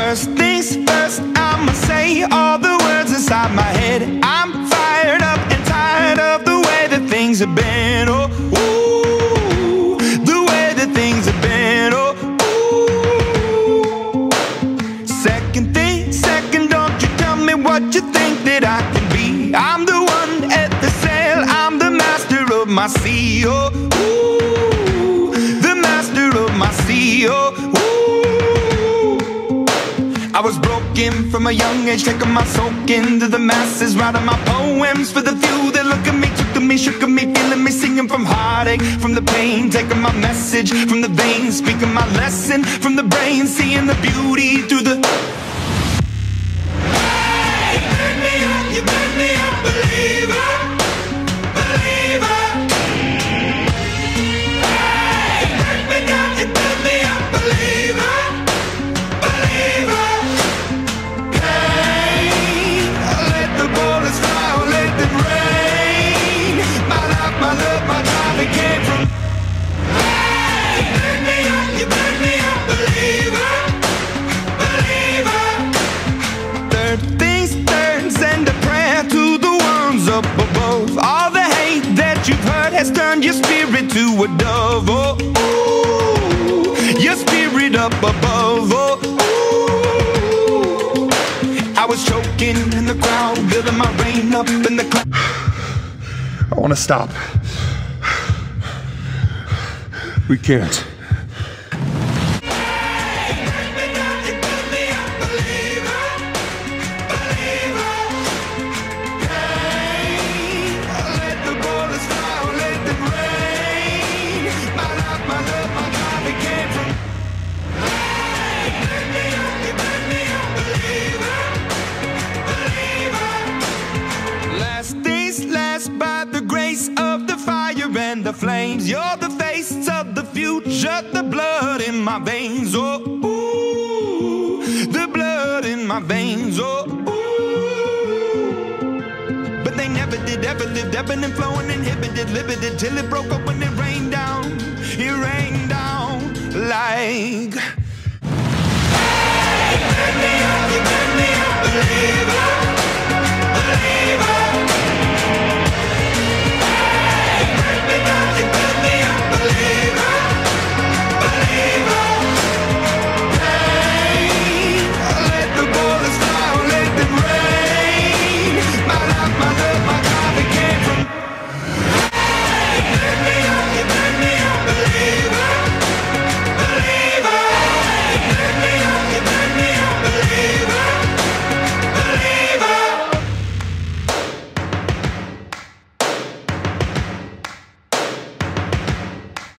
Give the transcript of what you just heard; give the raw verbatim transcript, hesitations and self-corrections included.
First things first, I'ma say all the words inside my head. I'm fired up and tired of the way that things have been. Oh, ooh, the way that things have been. Oh, ooh. Second thing, second, don't you tell me what you think that I can be. I'm the one at the sail, I'm the master of my sea. Oh, ooh, the master of my sea. Oh, ooh. I was broken from a young age, taking my soak into the masses, writing my poems for the few that look at me, took to me, shook at me, feeling me, singing from heartache, from the pain, taking my message from the veins, speaking my lesson from the brain, seeing the beauty through the... Hey, you burn me up, you burn me up, believer, believer. Hey, you burn me down, you burn me up, believer, believer. My love, my drive, it came from. Hey, you burn me up, you burn me up, believer, believer. Third things third, send a prayer to the ones up above. All the hate that you've heard has turned your spirit to a dove. Oh, ooh, your spirit up above. Oh, ooh. I was choking in the crowd, building my rain up in the cloud. I want to stop. We can't. The flames, you're the face of the future, the blood in my veins. Oh, ooh, the blood in my veins. Oh, ooh. But they never did, ever lived, ebbing and flowing, inhibited, limited, till it broke up when it rained down. It rained down like. Hey, you burn me up, you burn me up, believer, believer.